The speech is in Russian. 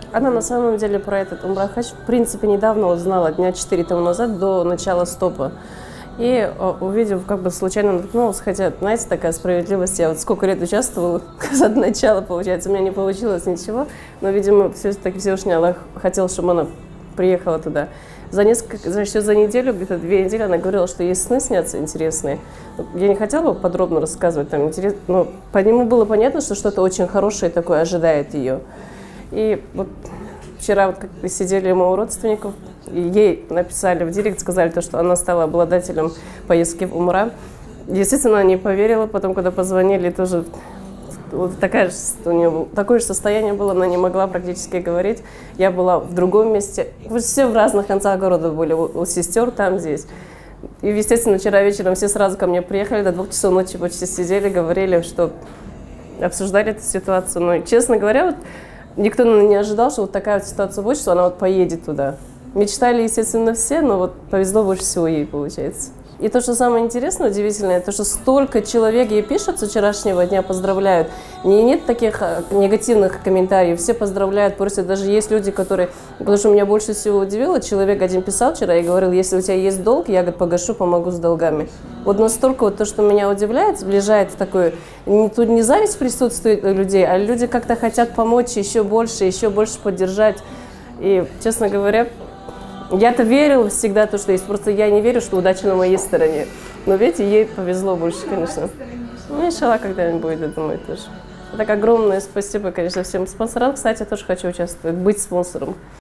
Она на самом деле про этот Умрахач в принципе недавно узнала, дня 4 тому назад, до начала стопа. И увидев, как бы случайно наткнулась, хотя, знаете, такая справедливость, я вот сколько лет участвовала, от начала, получается, у меня не получилось ничего, но, видимо, все-таки Всевышний Аллах хотел, чтобы она приехала туда. Еще за неделю, где-то 2 недели, она говорила, что ей сны снятся интересные. Я не хотела бы подробно рассказывать, там, но по нему было понятно, что что-то очень хорошее такое ожидает ее. И вот вчера вот как сидели мы у родственников, и ей написали в директ, сказали, то, что она стала обладателем поездки в Умра. Естественно, она не поверила, потом, когда позвонили, тоже вот у нее такое же состояние было, она не могла практически говорить. Я была в другом месте, все в разных концах города были, у сестер там, здесь. И, естественно, вчера вечером все сразу ко мне приехали, до 2 часов ночи почти сидели, говорили, что обсуждали эту ситуацию. Но, честно говоря, вот, никто не ожидал, что вот такая вот ситуация будет, что она вот поедет туда. Мечтали, естественно, все, но вот повезло больше всего ей, получается. И то, что самое интересное, удивительное, то, что столько человек ей пишут с вчерашнего дня, поздравляют. Нет таких негативных комментариев, все поздравляют, просят. Даже есть люди, которые... Потому что меня больше всего удивило, человек один писал вчера и говорил, если у тебя есть долг, я погашу, помогу с долгами. Вот настолько вот то, что меня удивляет, сближает такое... Тут не зависть присутствует у людей, а люди как-то хотят помочь еще больше поддержать. И, честно говоря, я-то верила всегда, то, что есть. Просто я не верю, что удача на моей стороне. Но, видите, ей повезло больше, конечно. Ну, иншаллах, когда-нибудь будет, я думаю, тоже. Так огромное спасибо, конечно, всем спонсорам. Кстати, я тоже хочу участвовать, быть спонсором.